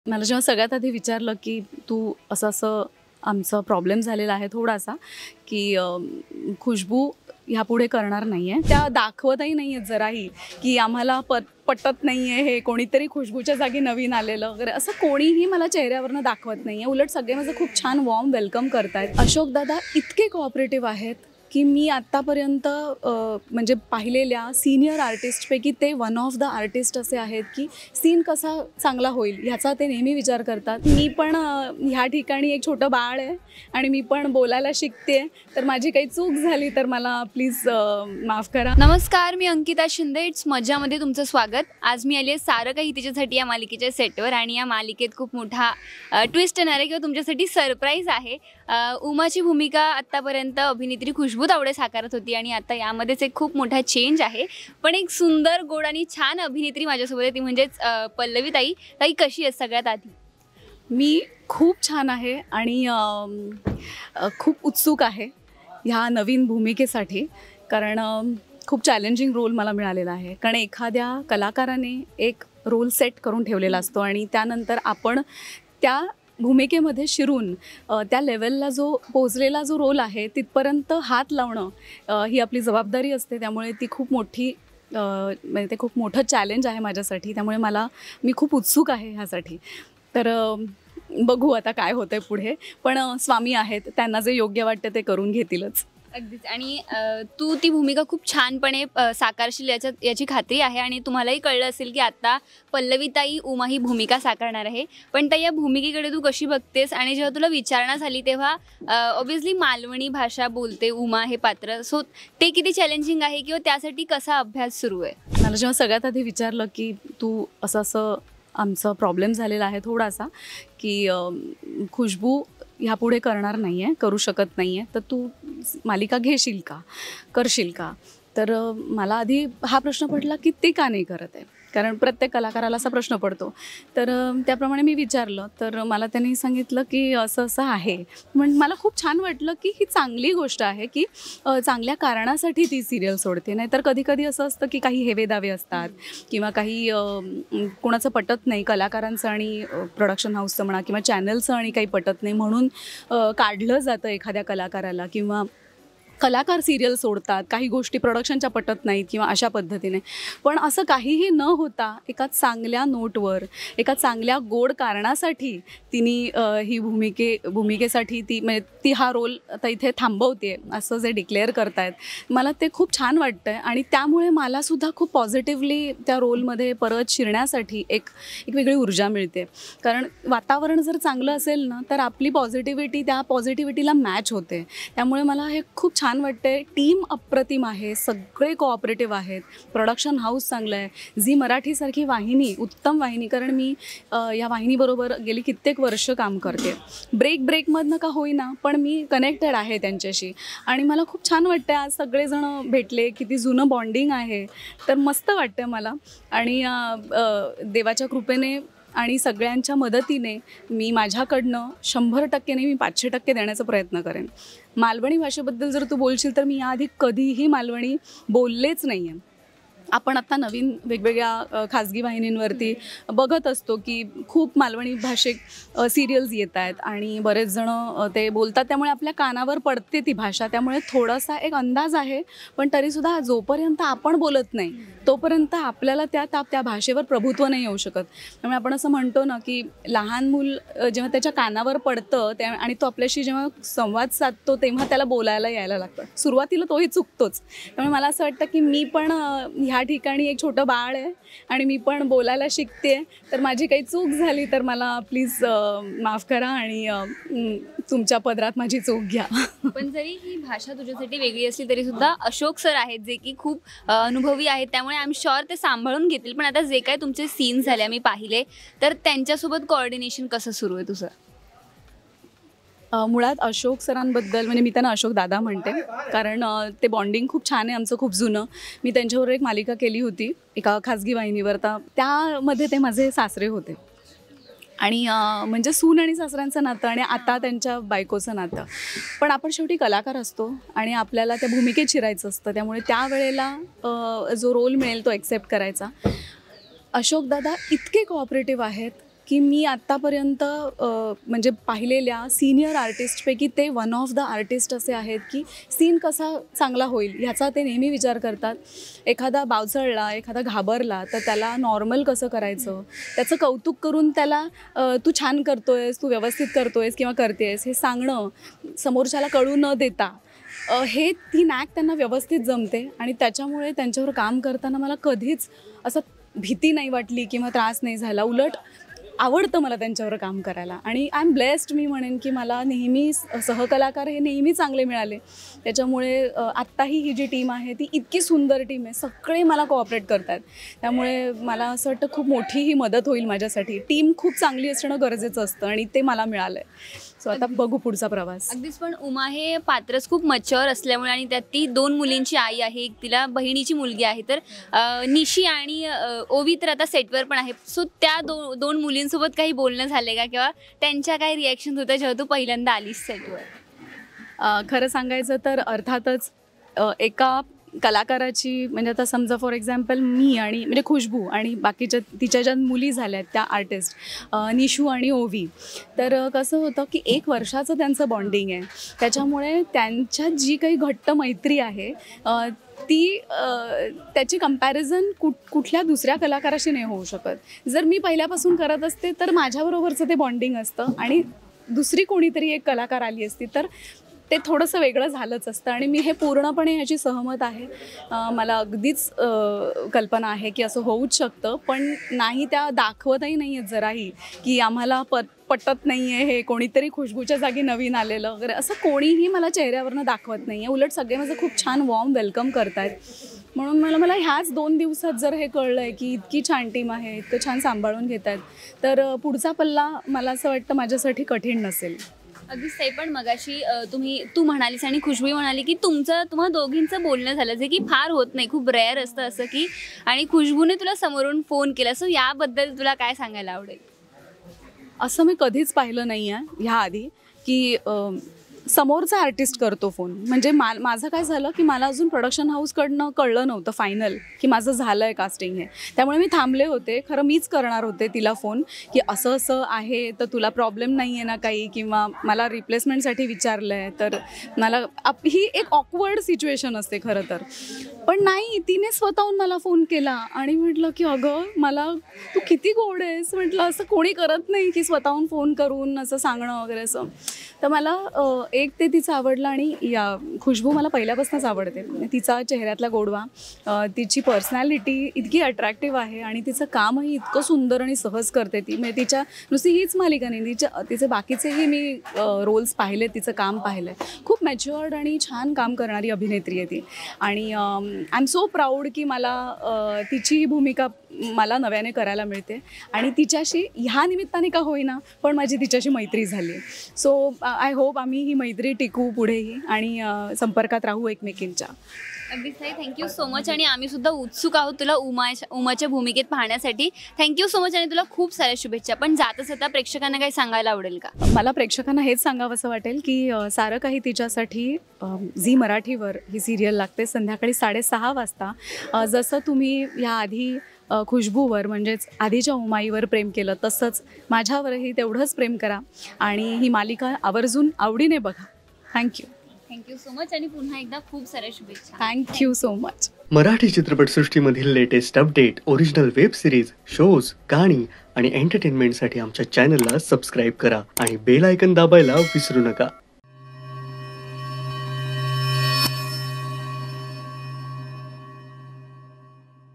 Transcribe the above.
मला जेव्हा सगळ्यात आधी विचारलं की तू असं आमचा प्रॉब्लेम झालेला आहे थोडासा की खुशबू ह्यापुढे करणार नाही आहे, त्या दाखवतही नाही आहेत जराही की आम्हाला पटत नाही आहे हे कोणीतरी खुशबूच्या जागी नवीन आलेलं वगैरे असं कोणीही मला चेहऱ्यावरनं दाखवत नाही आहे. उलट सगळे माझं खूप छान वॉर्म वेलकम करतायत. अशोक दादा इतके कोऑपरेटिव्ह आहेत की मी आत्तापर्यंत म्हणजे पाहिलेल्या सीनियर आर्टिस्टपैकी ते वन ऑफ द आर्टिस्ट असे आहेत की सीन कसा चांगला होईल ह्याचा ते नेहमी विचार करतात. मी पण ह्या ठिकाणी एक छोटं बाळ आहे आणि मी पण बोलायला शिकते, तर माझी काही चूक झाली तर मला प्लीज माफ करा. नमस्कार, मी अंकिता शिंदे. इट्स मज्जामध्ये तुमचं स्वागत. आज मी आली आहे सारं काही तिच्यासाठी या मालिकेच्या सेटवर आणि या मालिकेत खूप मोठा ट्विस्ट येणार आहे किंवा तुमच्यासाठी सरप्राईज आहे. उमाची भूमिका आत्तापर्यंत अभिनेत्री खुशबू तावडे साकारत होती आणि आता यामध्येच एक खूप मोठा चेंज आहे. पण एक सुंदर, गोड आणि छान अभिनेत्री माझ्यासोबत आहे, ती म्हणजेच पल्लवी ताई. ताई कशी आहे सगळ्यात आधी? मी खूप छान आहे आणि खूप उत्सुक आहे ह्या नवीन भूमिकेसाठी, कारण खूप चॅलेंजिंग रोल मला मिळालेला आहे. कारण एखाद्या कलाकाराने एक रोल सेट करून ठेवलेला असतो आणि त्यानंतर आपण त्या भूमिकेमध्ये शिरून त्या लेवलला जो पोचलेला जो रोल आहे तिथपर्यंत हात लावणं ही आपली जबाबदारी असते. त्यामुळे ती खूप मोठी म्हणजे ते खूप मोठं चॅलेंज आहे माझ्यासाठी. त्यामुळे मी खूप उत्सुक आहे ह्यासाठी. तर बघू आता काय होतं आहे पुढे. पण स्वामी आहेत, त्यांना जे योग्य वाटतं ते करून घेतीलच. अगदीच. आणि तू ती भूमिका खूप छानपणे साकारशील याची खात्री आहे आणि तुम्हालाही कळलं असेल की आता पल्लवीताई उमा ही भूमिका साकारणार आहे. पण त्या या भूमिकेकडे तू कशी बघतेस? आणि जेव्हा तुला विचारणा झाली तेव्हा ऑब्व्हियसली मालवणी भाषा बोलते उमा हे पात्र, सो ते किती चॅलेंजिंग आहे किंवा त्यासाठी कसा अभ्यास सुरू आहे? मला जेव्हा सगळ्यात आधी विचारलं की तू असं आमचा प्रॉब्लेम झालेला आहे थोडासा की खुशबू ह्यापुढे करणार नाही आहे, करू शकत नाही आहे, तर तू मालिका घेशील का, करशील का? तर मला आधी हा प्रश्न पडला की ते का नाही करत आहे, कारण प्रत्येक कलाकाराला असा प्रश्न पडतो. तर त्याप्रमाणे मी विचारलं, तर मला त्यांनी सांगितलं की असं आहे. मला खूप छान वाटलं की ही चांगली गोष्ट आहे की चांगल्या कारणासाठी ती सिरियल सोडते. नाहीतर कधी असं असतं की काही हेवेदावे असतात किंवा काही कोणाचं पटत नाही, कलाकारांचं आणि प्रोडक्शन हाऊसचं म्हणा किंवा चॅनलचं आणि काही पटत नाही म्हणून काढलं जातं एखाद्या कलाकाराला, किंवा कलाकार सिरियल सोडतात, काही गोष्टी प्रोडक्शनच्या पटत नाहीत किंवा अशा पद्धतीने. पण असं काहीही न होता एका चांगल्या नोटवर, एका चांगल्या गोड कारणासाठी तिने ही भूमिकेसाठी म्हणजे ती हा रोल आता इथे थांबवते असं जे डिक्लेअर करतायत, मला ते खूप छान वाटतं आहे. आणि त्यामुळे मलासुद्धा खूप पॉझिटिव्हली त्या रोलमध्ये परत शिरण्यासाठी एक वेगळी ऊर्जा मिळते. कारण वातावरण जर चांगलं असेल ना, तर आपली पॉझिटिव्हिटी त्या पॉझिटिव्हिटीला मॅच होते. त्यामुळे मला हे खूप छान वाटतंय. टीम अप्रतिम आहे, सगळे कोऑपरेटिव्ह आहेत, प्रोडक्शन हाऊस चांगलं आहे, झी मराठीसारखी वाहिनी, उत्तम वाहिनी. कारण मी या वाहिनीबरोबर गेली कित्येक वर्ष काम करते. ब्रेकमधनं का होईना, पण मी कनेक्टेड आहे त्यांच्याशी. आणि मला खूप छान वाटतं आज सगळेजण भेटले, किती जुनं बॉन्डिंग आहे, तर मस्त वाटतं मला. आणि देवाच्या कृपेने आणि सगळ्यांच्या मदतीने मी माझ्याकडनं 100% नाही, मी 500% देण्याचा प्रयत्न करेन. मालवणी भाषेबद्दल जर तू बोलशील तर मी याआधी कधीही मालवणी बोललेच नाही आहे. आपण आत्ता नवीन वेगवेगळ्या खाजगी वाहिनींवरती बघत असतो की खूप मालवणी भाषिक सिरियल्स येत आहेत आणि बरेच जणं ते बोलतात, त्यामुळे आपल्या कानावर पडते ती भाषा. त्यामुळे थोडासा एक अंदाज आहे. पण तरीसुद्धा जोपर्यंत आपण बोलत नाही तोपर्यंत आपल्याला त्या भाषेवर प्रभुत्व नाही येऊ शकत. त्यामुळे आपण असं म्हणतो ना की लहान मूल जेव्हा त्याच्या कानावर पडतं आणि तो आपल्याशी जेव्हा संवाद साधतो तेव्हा त्याला बोलायला यायला लागतं. सुरुवातीला तोही चुकतोच. त्यामुळे मला असं वाटतं की मी पण ह्या ठिकाणी एक छोटं बाळ आहे आणि मी पण बोलायला शिकते, तर माझी काही चूक झाली तर मला प्लीज माफ करा आणि तुमच्या पदरात माझी चूक घ्या. पण जरी ही भाषा तुझ्यासाठी वेगळी असली तरी सुद्धा अशोक सर आहेत जे की खूप अनुभवी आहेत, त्यामुळे आय एम शुअर ते सांभाळून घेतील. पण आता जे काय तुमचे सीन्स झाले मी पाहिले, तर त्यांच्यासोबत कोऑर्डिनेशन कसं सुरू आहे तुझं? मुळात अशोक सरांबद्दल म्हणजे मी त्यांना अशोक दादा म्हणते, कारण ते बॉन्डिंग खूप छान आहे आमचं, खूप जुनं. मी त्यांच्याबरोबर एक मालिका केली होती एका खाजगी वाहिनीवर, तर त्यामध्ये ते माझे सासरे होते. आणि म्हणजे सून आणि सासऱ्यांचं नातं आणि आता त्यांच्या बायकोचं नातं. पण आपण शेवटी कलाकार असतो आणि आपल्याला त्या भूमिकेत शिरायचं असतं. त्यामुळे त्यावेळेला जो रोल मिळेल तो ॲक्सेप्ट करायचा. अशोक दादा इतके कोऑपरेटिव्ह आहेत की मी आत्तापर्यंत म्हणजे पाहिलेल्या सिनियर आर्टिस्टपैकी ते वन ऑफ द आर्टिस्ट असे आहेत की सीन कसा चांगला होईल ह्याचा ते नेहमी विचार करतात. एखादा बावचळला, एखादा घाबरला तर त्याला नॉर्मल कसं करायचं, त्याचं कौतुक करून त्याला तू छान करतोयस, तू व्यवस्थित करतोयस किंवा करतेस हे सांगणं, समोरच्याला कळू न देता हे ती नॅक त्यांना व्यवस्थित जमते. आणि त्याच्यामुळे त्यांच्यावर काम करताना मला कधीच असं भीती नाही वाटली किंवा त्रास नाही झाला. उलट आवडतं मला त्यांच्यावर काम करायला. आणि आय एम ब्लेस्ड, मी म्हणेन की मला नेहमी सहकलाकार हे नेहमी चांगले मिळाले. त्याच्यामुळे आत्ताही ही जी टीम आहे ती इतकी सुंदर टीम आहे, सगळे मला कोऑपरेट करतात. त्यामुळे मला असं वाटतं खूप मोठी ही मदत होईल माझ्यासाठी. टीम खूप चांगली असणं गरजेचं असतं आणि ते मला मिळालं आहे. सो आता बघू पुढचा प्रवास. अगदीच. पण उमा हे पात्रच खूप मच्युअर असल्यामुळे आणि त्यात ती 2 मुलींची आई आहे, एक तिला बहिणीची मुलगी आहे. तर निशी आणि ओवी तर आता सेटवर पण आहे. सो त्या दोन मुलींसोबत काही बोलणं झाले का किंवा त्यांच्या काय रिॲक्शन होत्या जेव्हा तू पहिल्यांदा आलीस सेटवर? खरं सांगायचं तर अर्थातच एका कलाकाराची म्हणजे आता समजा फॉर एक्झाम्पल मी आणि म्हणजे खुशबू आणि बाकीच्या तिच्या ज्या मुली झाल्यात त्या आर्टिस्ट निशू आणि ओवी, तर कसं होतं की 1 वर्षाचं त्यांचं बॉन्डिंग आहे. त्याच्यामुळे त्यांच्यात जी काही घट्ट मैत्री आहे ती त्याची कंपॅरिझन कुठल्या दुसऱ्या कलाकाराशी नाही होऊ शकत. जर मी पहिल्यापासून करत असते तर माझ्याबरोबरचं ते बॉन्डिंग असतं आणि दुसरी कोणीतरी एक कलाकार आली असती तर ते थोडंसं वेगळं झालंच असतं. आणि मी हे पूर्णपणे ह्याची सहमत आहे. मला अगदीच कल्पना आहे की असं होऊच शकतं, पण नाही त्या दाखवतही नाही आहेत जराही की आम्हाला पटत नाही आहे हे, कोणीतरी खुशबूच्या जागी नवीन आलेलं वगैरे असं कोणीही मला चेहऱ्यावरनं दाखवत नाही आहे. उलट सगळे माझं खूप छान वॉर्म वेलकम करत आहेत. म्हणून मला ह्याच 2 दिवसात जर हे कळलं आहे की इतकी छान टीम आहे, इतकं छान सांभाळून घेत आहेत, तर पुढचा पल्ला मला असं वाटतं माझ्यासाठी कठीण नसेल. अगदीच. ते पण मगाशी तू म्हणालीस आणि खुशबू म्हणाली की तुम्हा दोघींचं बोलणं झालं जे की फार होत नाही, खूप रेअर असतं असं की, आणि खुशबूने तुला समोरून फोन केला. सो याबद्दल तुला काय सांगायला आवडेल? असं मी कधीच पाहिलं नाही आहे ह्या आधी की समोरचा आर्टिस्ट करतो फोन. म्हणजे माझं काय झालं की मला अजून प्रोडक्शन हाऊसकडनं कळलं नव्हतं फायनल की माझं झालं आहे कास्टिंग हे. त्यामुळे मी थांबले होते. खरं मीच करणार होते तिला फोन की असं असं आहे तर तुला प्रॉब्लेम नाही आहे ना काही, किंवा मला रिप्लेसमेंटसाठी विचारलं आहे तर मला ही एक ऑकवर्ड सिच्युएशन असते खरं तर. पण नाही, तिने स्वतःहून मला फोन केला आणि म्हटलं की अगं मला तू किती गोड आहेस. म्हटलं असं कोणी करत नाही की स्वतःहून फोन करून असं सांगणं वगैरे असं. तर मला एक ते तिचं आवडलं. आणि खुशबू मला पहिल्यापासूनच आवडते. तिचा चेहऱ्यातला गोडवा, तिची पर्सनॅलिटी इतकी अट्रॅक्टिव्ह आहे आणि तिचं कामही इतकं सुंदर आणि सहज करते ती. म्हणजे तिच्या नुसती हीच मालिका नाही, तिचे बाकीचेही मी रोल्स पाहिले, तिचं काम पाहिलं आहे. खूप मॅच्युअर्ड आणि छान काम करणारी अभिनेत्री आहे ती. आणि आय एम सो प्राऊड की मला तिची ही भूमिका मला नव्याने करायला मिळते. आणि तिच्याशी ह्या निमित्ताने का होईना पण माझी तिच्याशी मैत्री झाली. सो आय होप आम्ही ही मैत्री टिकवू पुढेही आणि संपर्कात राहू एकमेकींच्या. अगदीच ताई, थँक्यू सो मच. आणि आम्ही सुद्धा उत्सुक आहोत तुला उमाच्या भूमिकेत पाहण्यासाठी. थँक्यू सो मच आणि तुला खूप साऱ्या शुभेच्छा. पण जाता जाता प्रेक्षकांना काही सांगायला आवडेल का? मला प्रेक्षकांना हेच सांगावंसं वाटेल की सारं काही तिच्यासाठी झी मराठीवर ही सिरियल लागते संध्याकाळी 6:30 वाजता. जसं तुम्ही ह्याआधी खुशबूवर म्हणजेच आधीच्या उमाईवर प्रेम केलं तसंच माझ्यावरही तेवढंच प्रेम करा आणि ही मालिका आवर्जून आवडीने बघा. थँक्यू सो मच आणि पुन्हा एकदा खूप साऱ्या शुभेच्छा. Thank you so much. मराठी चित्रपटसृष्टीमधील latest update, original web series, shows, गाणी आणि एंटरटेनमेंटसाठी आमच्या चॅनलला सबस्क्राईब करा आणि बेल आयकन दाबायला विसरू नका.